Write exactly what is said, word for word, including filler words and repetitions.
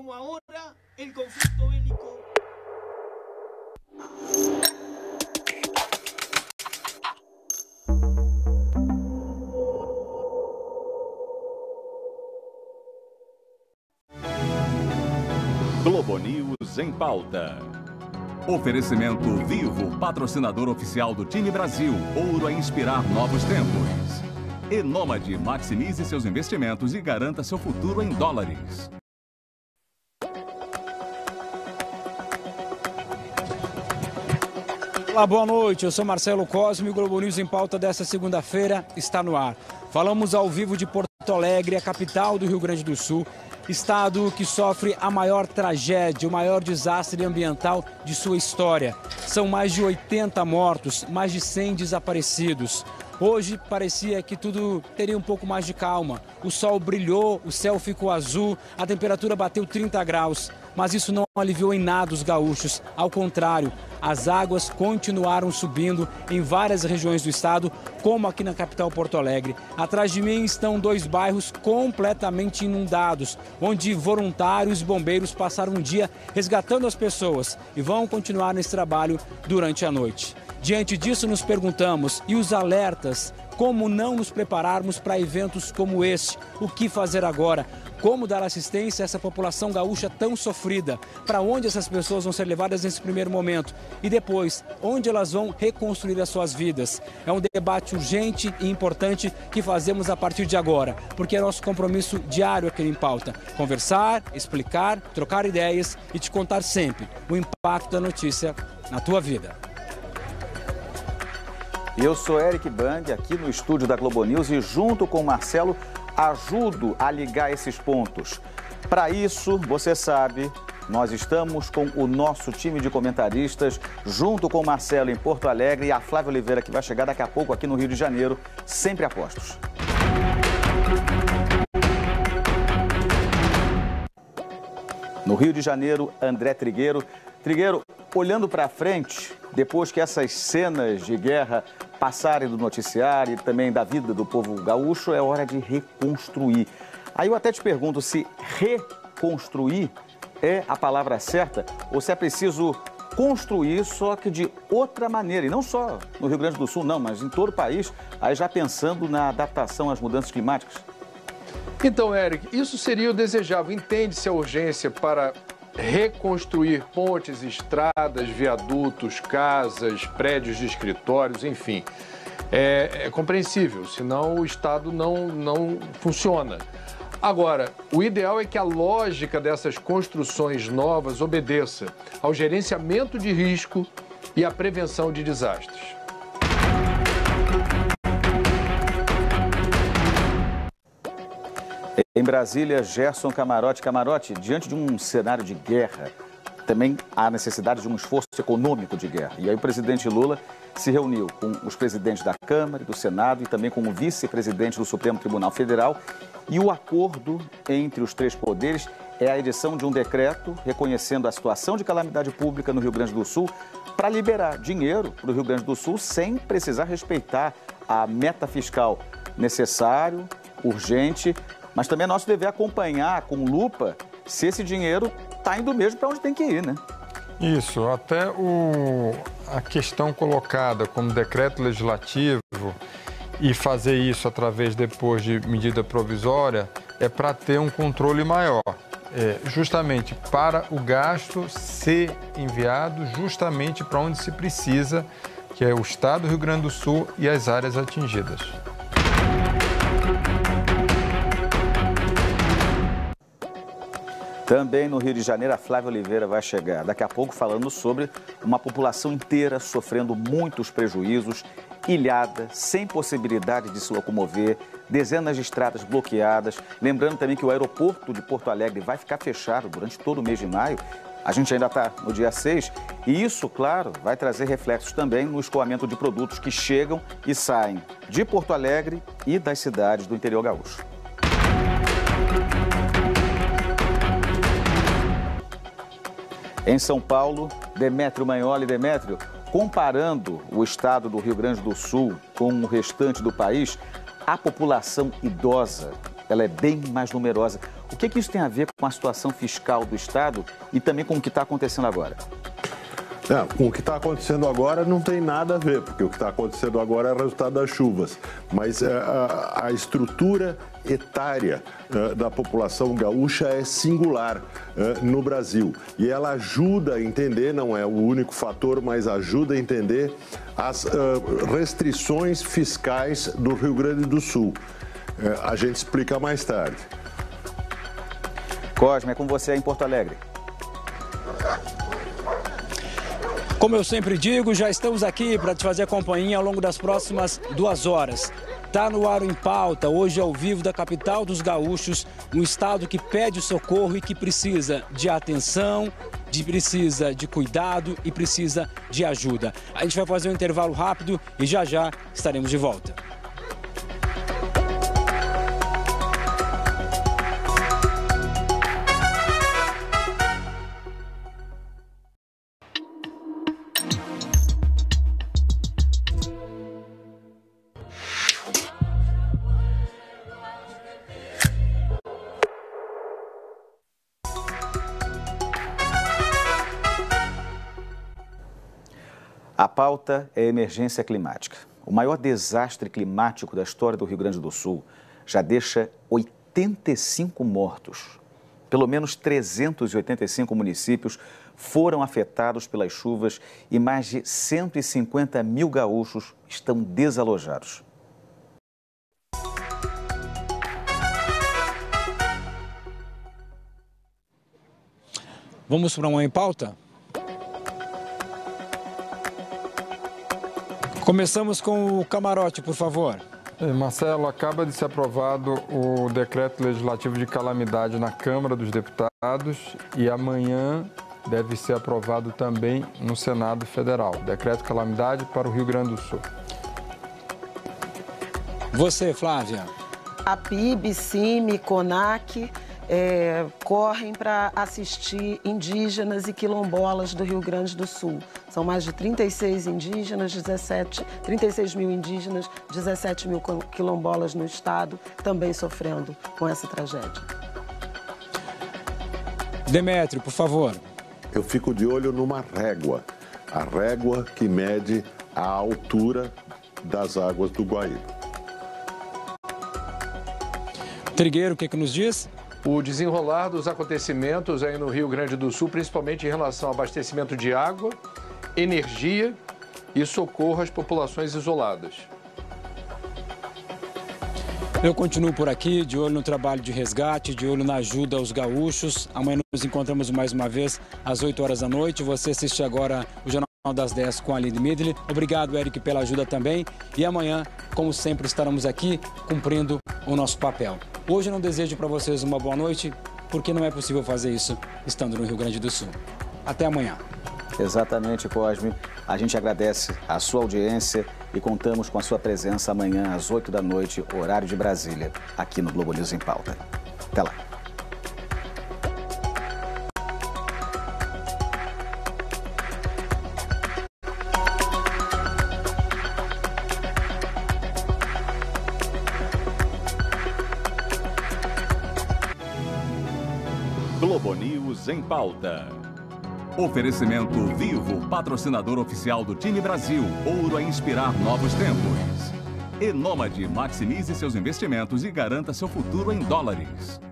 como ahora el conflicto bélico. Globo News em pauta. Oferecimento Vivo, patrocinador oficial do time Brasil. Ouro a inspirar novos tempos. E Nômade, maximize seus investimentos e garanta seu futuro em dólares. Olá, boa noite. Eu sou Marcelo Cosme e o Globo News em pauta desta segunda-feira está no ar. Falamos ao vivo de Porto Alegre, a capital do Rio Grande do Sul, estado que sofre a maior tragédia, o maior desastre ambiental de sua história. São mais de oitenta mortos, mais de cem desaparecidos. Hoje parecia que tudo teria um pouco mais de calma. O sol brilhou, o céu ficou azul, a temperatura bateu trinta graus. Mas isso não aliviou em nada os gaúchos. Ao contrário, as águas continuaram subindo em várias regiões do estado, como aqui na capital Porto Alegre. Atrás de mim estão dois bairros completamente inundados, onde voluntários e bombeiros passaram um dia resgatando as pessoas e vão continuar nesse trabalho durante a noite. Diante disso, nos perguntamos, e os alertas? Como não nos prepararmos para eventos como este? O que fazer agora? Como dar assistência a essa população gaúcha tão sofrida? Para onde essas pessoas vão ser levadas nesse primeiro momento? E depois, onde elas vão reconstruir as suas vidas? É um debate urgente e importante que fazemos a partir de agora, porque é nosso compromisso diário aqui em pauta. Conversar, explicar, trocar ideias e te contar sempre o impacto da notícia na tua vida. Eu sou Eric Bang, aqui no estúdio da Globo News e junto com o Marcelo ajudo a ligar esses pontos. Para isso, você sabe, nós estamos com o nosso time de comentaristas, junto com o Marcelo em Porto Alegre e a Flávia Oliveira, que vai chegar daqui a pouco aqui no Rio de Janeiro, sempre a postos. No Rio de Janeiro, André Trigueiro. Trigueiro, olhando para frente, depois que essas cenas de guerra passarem do noticiário e também da vida do povo gaúcho, é hora de reconstruir. Aí eu até te pergunto se reconstruir é a palavra certa ou se é preciso construir, só que de outra maneira. E não só no Rio Grande do Sul, não, mas em todo o país, aí já pensando na adaptação às mudanças climáticas. Então, Eric, isso seria o desejável. Entende-se a urgência para reconstruir pontes, estradas, viadutos, casas, prédios de escritórios, enfim. É, é compreensível, senão o Estado não, não funciona. Agora, o ideal é que a lógica dessas construções novas obedeça ao gerenciamento de risco e à prevenção de desastres. Em Brasília, Gerson Camarote. Camarote, diante de um cenário de guerra, também há necessidade de um esforço econômico de guerra. E aí o presidente Lula se reuniu com os presidentes da Câmara e do Senado e também com o vice-presidente do Supremo Tribunal Federal. E o acordo entre os três poderes é a edição de um decreto reconhecendo a situação de calamidade pública no Rio Grande do Sul para liberar dinheiro para o Rio Grande do Sul sem precisar respeitar a meta fiscal necessário, urgente, mas também é nosso dever acompanhar com lupa se esse dinheiro está indo mesmo para onde tem que ir, né? Isso, até o, a questão colocada como decreto legislativo e fazer isso através depois de medida provisória é para ter um controle maior, é, justamente para o gasto ser enviado justamente para onde se precisa, que é o estado do Rio Grande do Sul e as áreas atingidas. Também no Rio de Janeiro, a Flávia Oliveira vai chegar daqui a pouco falando sobre uma população inteira sofrendo muitos prejuízos, ilhada, sem possibilidade de se locomover, dezenas de estradas bloqueadas. Lembrando também que o aeroporto de Porto Alegre vai ficar fechado durante todo o mês de maio. A gente ainda está no dia seis e isso, claro, vai trazer reflexos também no escoamento de produtos que chegam e saem de Porto Alegre e das cidades do interior gaúcho. Em São Paulo, Demétrio Magnoli. Demétrio, comparando o estado do Rio Grande do Sul com o restante do país, a população idosa ela é bem mais numerosa. O que, que isso tem a ver com a situação fiscal do Estado e também com o que está acontecendo agora? É, com o que está acontecendo agora não tem nada a ver, porque o que está acontecendo agora é o resultado das chuvas. Mas é, a, a estrutura etária é, da população gaúcha é singular é, no Brasil. E ela ajuda a entender, não é o único fator, mas ajuda a entender as é, restrições fiscais do Rio Grande do Sul. É, a gente explica mais tarde. Cosme, é com você em Porto Alegre. Como eu sempre digo, já estamos aqui para te fazer companhia ao longo das próximas duas horas. Tá no ar Em Pauta, hoje ao vivo da capital dos gaúchos, um estado que pede socorro e que precisa de atenção, de, precisa de cuidado e precisa de ajuda. A gente vai fazer um intervalo rápido e já já estaremos de volta. A pauta é a emergência climática. O maior desastre climático da história do Rio Grande do Sul já deixa oitenta e cinco mortos. Pelo menos trezentos e oitenta e cinco municípios foram afetados pelas chuvas e mais de cento e cinquenta mil gaúchos estão desalojados. Vamos para uma Em Pauta? Começamos com o camarote, por favor. Marcelo, acaba de ser aprovado o decreto legislativo de calamidade na Câmara dos Deputados e amanhã deve ser aprovado também no Senado Federal. Decreto de calamidade para o Rio Grande do Sul. Você, Flávia. A P I B, CIMI, CONAC é, correm para assistir indígenas e quilombolas do Rio Grande do Sul. São mais de trinta e seis indígenas, dezessete, trinta e seis mil indígenas, dezessete mil quilombolas no estado, também sofrendo com essa tragédia. Demétrio, por favor. Eu fico de olho numa régua, a régua que mede a altura das águas do Guaíba. Trigueiro, o que, que nos diz? O desenrolar dos acontecimentos aí no Rio Grande do Sul, principalmente em relação ao abastecimento de água, energia e socorro às populações isoladas. Eu continuo por aqui, de olho no trabalho de resgate, de olho na ajuda aos gaúchos. Amanhã nos encontramos mais uma vez às oito horas da noite. Você assiste agora o Jornal das dez com a Aline Midley. Obrigado, Eric, pela ajuda também. E amanhã, como sempre, estaremos aqui cumprindo o nosso papel. Hoje eu não desejo para vocês uma boa noite, porque não é possível fazer isso estando no Rio Grande do Sul. Até amanhã. Exatamente, Cosme. A gente agradece a sua audiência e contamos com a sua presença amanhã às oito da noite, horário de Brasília, aqui no Globo News em Pauta. Até lá. Globo News em Pauta. Oferecimento Vivo, patrocinador oficial do time Brasil. Ouro a inspirar novos tempos. E Nômade, maximize seus investimentos e garanta seu futuro em dólares.